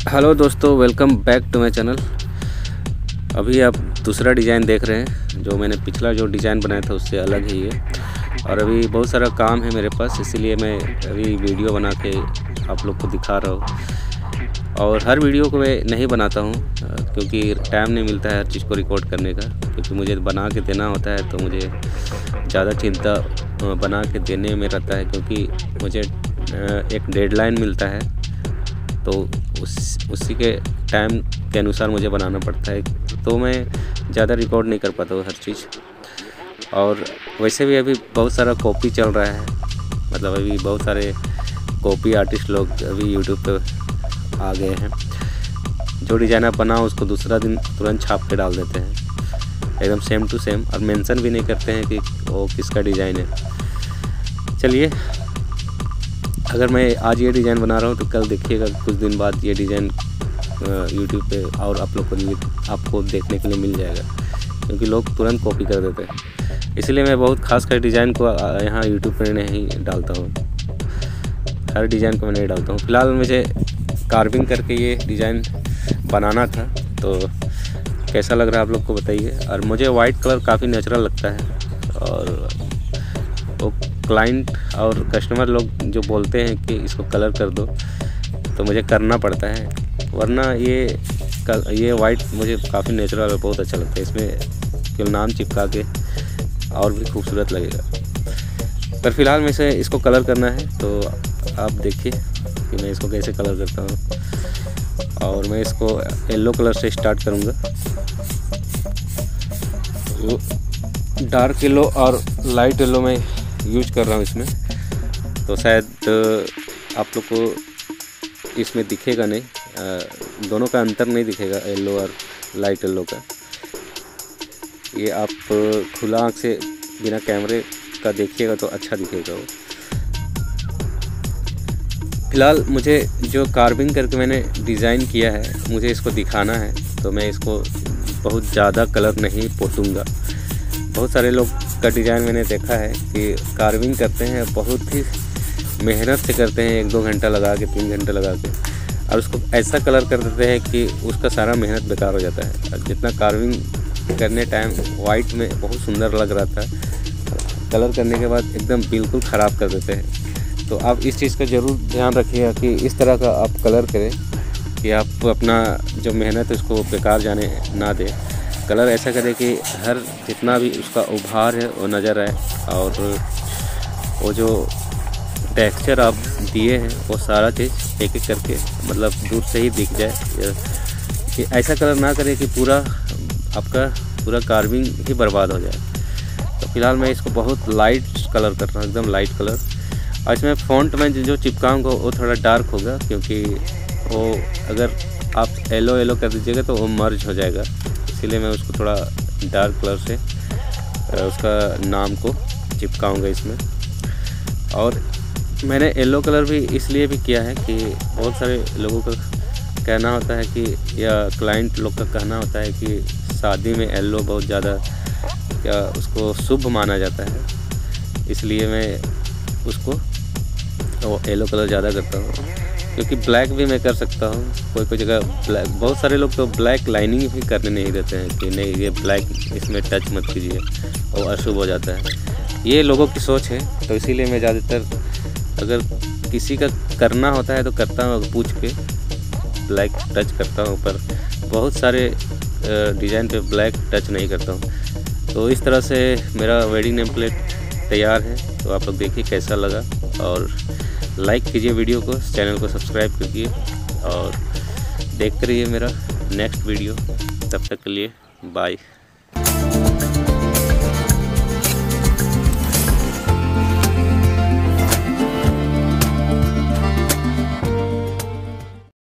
Hello दोस्तों, welcome back to my channel. अभी आप दूसरा डिज़ाइन देख रहे हैं। जो मैंने पिछला जो डिज़ाइन बनाया था उससे अलग है ये। और अभी बहुत सारा काम है मेरे पास, इसीलिए मैं अभी वीडियो बना के आप लोग को दिखा रहा हूँ। और हर वीडियो को मैं नहीं बनाता हूँ क्योंकि टाइम नहीं मिलता है हर चीज़ को रिकॉर्ड करने का, क्योंकि मुझे बना के देना होता है। तो मुझे ज़्यादा चिंता बना के देने में रहता है, क्योंकि मुझे एक डेडलाइन मिलता है, तो उसी के टाइम के अनुसार मुझे बनाना पड़ता है। तो मैं ज़्यादा रिकॉर्ड नहीं कर पाता हूँ हर चीज़। और वैसे भी अभी बहुत सारा कॉपी चल रहा है, मतलब अभी बहुत सारे कॉपी आर्टिस्ट लोग अभी यूट्यूब पे आ गए हैं। जो डिज़ाइन आप बनाओ उसको दूसरा दिन तुरंत छाप के डाल देते हैं, एकदम सेम टू सेम, और मेंशन भी नहीं करते हैं कि वो किसका डिज़ाइन है। चलिए, अगर मैं आज ये डिज़ाइन बना रहा हूँ तो कल देखिएगा कुछ दिन बाद ये डिज़ाइन यूट्यूब पे और आप लोग को आपको देखने के लिए मिल जाएगा, क्योंकि लोग तुरंत कॉपी कर देते हैं। इसलिए मैं बहुत खास कर डिज़ाइन को यहाँ यूट्यूब पर नहीं डालता हूँ, हर डिज़ाइन को मैं नहीं डालता हूँ। फ़िलहाल मुझे कार्विंग करके ये डिज़ाइन बनाना था, तो कैसा लग रहा है आप लोग को बताइए। और मुझे वाइट कलर काफ़ी नेचुरल लगता है, और वो क्लाइंट और कस्टमर लोग जो बोलते हैं कि इसको कलर कर दो, तो मुझे करना पड़ता है, वरना ये वाइट मुझे काफ़ी नेचुरल और बहुत अच्छा लगता है। इसमें केवल नाम चिपका के और भी खूबसूरत लगेगा। पर फिलहाल में से इसको कलर करना है, तो आप देखिए कि मैं इसको कैसे कलर करता हूँ। और मैं इसको येलो कलर से स्टार्ट करूँगा। डार्क येलो और लाइट येलो में यूज कर रहा हूँ इसमें, तो शायद आप लोग को इसमें दिखेगा नहीं, दोनों का अंतर नहीं दिखेगा, येलो और लाइट येलो का। ये आप खुला आँख से बिना कैमरे का देखिएगा तो अच्छा दिखेगा वो। फ़िलहाल मुझे जो कार्विंग करके मैंने डिज़ाइन किया है, मुझे इसको दिखाना है, तो मैं इसको बहुत ज़्यादा कलर नहीं पोतूँगा। बहुत सारे लोग का डिज़ाइन मैंने देखा है कि कार्विंग करते हैं, बहुत ही मेहनत से करते हैं, 1-2 घंटा लगा के, 3 घंटे लगा के, और उसको ऐसा कलर कर देते हैं कि उसका सारा मेहनत बेकार हो जाता है। और जितना कार्विंग करने टाइम वाइट में बहुत सुंदर लग रहा था, कलर करने के बाद एकदम बिल्कुल ख़राब कर देते हैं। तो आप इस चीज़ का ज़रूर ध्यान रखिएगा कि इस तरह का आप कलर करें कि आप अपना जो मेहनत है उसको बेकार जाने ना दें। कलर ऐसा करें कि हर जितना भी उसका उभार है वो नज़र आए, और वो जो टेक्सचर आप दिए हैं वो सारा चीज़ एक एक करके मतलब दूर से ही दिख जाए। कि ऐसा कलर ना करें कि पूरा आपका पूरा कार्विंग ही बर्बाद हो जाए। तो फिलहाल मैं इसको बहुत लाइट कलर कर रहा हूँ, एकदम लाइट कलर। और इसमें फ़ॉन्ट में जो चिपकाऊँगा वो थोड़ा डार्क होगा, क्योंकि वो अगर आप येलो कर दीजिएगा तो वो मर्ज हो जाएगा। इसीलिए मैं उसको थोड़ा डार्क कलर से उसका नाम को चिपकाऊंगा इसमें। और मैंने येलो कलर भी इसलिए भी किया है कि बहुत सारे लोगों का कहना होता है कि, या क्लाइंट लोग का कहना होता है कि शादी में येलो बहुत ज़्यादा क्या उसको शुभ माना जाता है। इसलिए मैं उसको वो येलो कलर ज़्यादा करता हूँ, क्योंकि ब्लैक भी मैं कर सकता हूँ। कोई जगह ब्लैक, बहुत सारे लोग तो ब्लैक लाइनिंग भी करने नहीं देते हैं कि नहीं ये ब्लैक इसमें टच मत कीजिए, वो अशुभ हो जाता है। ये लोगों की सोच है, तो इसीलिए मैं ज़्यादातर अगर किसी का करना होता है तो करता हूँ, पूछ के ब्लैक टच करता हूँ, पर बहुत सारे डिज़ाइन पे ब्लैक टच नहीं करता हूँ। तो इस तरह से मेरा वेडिंग नेम प्लेट तैयार है। तो आप लोग देखिए कैसा लगा, और लाइक कीजिए वीडियो को, चैनल को सब्सक्राइब कीजिए, और देखते रहिए मेरा नेक्स्ट वीडियो। तब तक के लिए बाय।